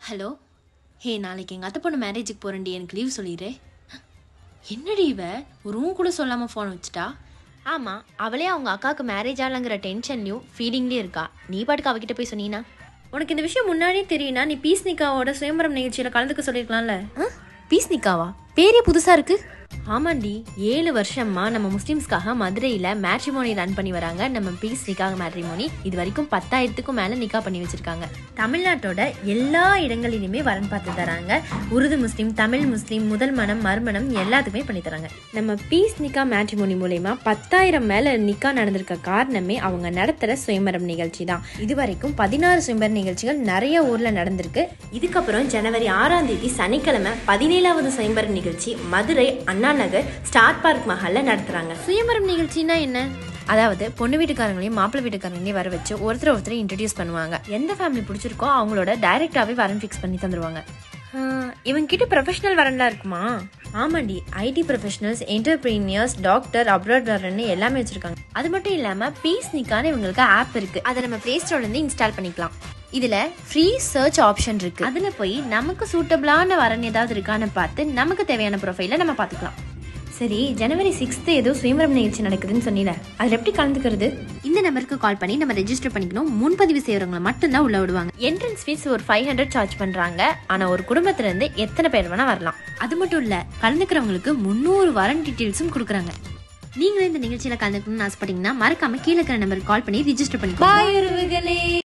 Hello. ஹே, நாளைக்கு எங்கள் அத்தை பொண்ணு மேரேஜுக்கு போகிறேன்டி, எனக்கு லீவ் சொல்லிடு. என்னடி இவ ஒரு ரூம் கூட சொல்லாமல் ஃபோன் வச்சுட்டா? ஆமாம், அவளே அவங்க அக்காவுக்கு மேரேஜ் ஆகலங்கிற டென்ஷன்லையும் ஃபீலிங்லேயும் இருக்கா. நீ பாட்டுக்கு அவகிட்ட போய் சொன்னீனா? உனக்கு இந்த விஷயம் முன்னாடியே தெரியும்னா நீ பீஸ் நிக்காவோட சுயம்பரம் நிகழ்ச்சியில் கலந்துக்க சொல்லியிருக்கலாம்ல. பீஸ் நிக்காவா? பேரே புதுசாக இருக்குது. ஆமாண்டி, 7 வருஷமா நம்ம முஸ்லிம்ஸ்க்காக மதுரையில் மேட்ரிமோனி ரன் பண்ணி வராங்க. நம்ம பீஸ் நிக்காக மேட்ரிமோனி இது வரைக்கும் 10,000க்கும் மேலே நிக்கா பண்ணி வச்சிருக்காங்க. தமிழ்நாட்டோட எல்லா இடங்களிலுமே வரன் பார்த்து தராங்க. உருது முஸ்லீம், தமிழ் முஸ்லீம், முதல் மனம், மறுமணம் எல்லாத்துக்குமே பண்ணி தராங்க. நம்ம பீஸ் நிக்கா மேட்ரிமோனி மூலயமா 10,000 மேலே நிக்கா நடந்திருக்க காரணமே அவங்க நடத்துகிற சுயம்பரம் நிகழ்ச்சி தான். இது வரைக்கும் 16 சுயம்பர நிகழ்ச்சிகள் நிறைய ஊரில் நடந்திருக்கு. இதுக்கப்புறம் ஜனவரி 6ஆம் தேதி சனிக்கிழமை 17வது சுயம்பர நிகழ்ச்சி மதுரை அண்ணா நகர் ஸ்டார் பார்க் மஹால்ல நடத்துறாங்க. சுயம்பரம் நிகழ்ச்சினா என்ன? அதாவது பொண்ணு வீட்டுக்காரங்களையும் மாப்பிள்ளை வீட்டுக்காரங்களையும் வர வச்சு ஒருத்தர் இன்ட்ரடியூஸ் பண்ணுவாங்க. எந்த ஃபேமிலி பிடிச்சிருக்கோ அவங்களோட டைரக்டாவே வரன் ஃபிக்ஸ் பண்ணி தந்துருவாங்க. இவங்க கிட்ட ப்ரொஃபஷனல் வரன்லாம் இருக்குமா? ஆமாண்டி, IT professionals, entrepreneurs, doctor, abroad வரன்னு எல்லாமே வச்சிருக்காங்க. அது மட்டும் இல்லாம பீஸ் நிக்கான்னு இவங்களுக்கு ஆப் இருக்கு. அதை நம்ம பிளே ஸ்டோர்ல இருந்து இன்ஸ்டால் பண்ணிக்கலாம். இதுல ஃப்ரீ சர்ச் ஆப்ஷன் இருக்கு. அதுல போய் நமக்கு சூட்டபிளான வரன் ஏதாவது இருக்கான்னு பார்த்து நமக்கு தேவையான ப்ரொஃபைல நம்ம பார்த்துக்கலாம். சரி, ஜனவரி 6 ஏதோ சுயம்பரம் நிகழ்ச்சி நடக்குதுன்னு சொன்னீல, அதுல எப்படி கலந்துக்கிறது? இந்த நம்பருக்கு கால் பண்ணி நம்ம ரெஜிஸ்டர் பண்ணிக்கணும். முன்பதிவு செய்யறவங்களை மட்டும்தான் உள்ள விடுவாங்க. என்ட்ரன்ஸ் ஃபீஸ் ஒரு 500 சார்ஜ் பண்றாங்க. ஆனா ஒரு குடும்பத்துல இருந்து எத்தனை பேர் வேணா வரலாம். அது மட்டும் இல்ல, கலந்துக்கிறவங்களுக்கு 300 வரன் டீடைல்ஸும் கொடுக்குறாங்க. நீங்களும் இந்த நிகழ்ச்சியில கலந்துக்கணும்னு ஆசைப்பட்டீங்கன்னா மறக்காம கீழே இருக்கிற நம்பருக்கு கால் பண்ணி ரிஜிஸ்டர் பண்ணிக்கோங்க.